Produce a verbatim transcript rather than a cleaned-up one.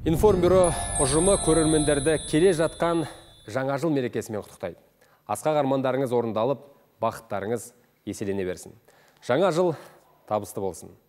Информбюро ұжымы көрермендерді келе жатқан жаңа жыл мерекесімен құттықтайды. Асқақ армандарыңыз орындалып, бақыттарыңыз еселене берсін. Жаңа жыл табысты болсын.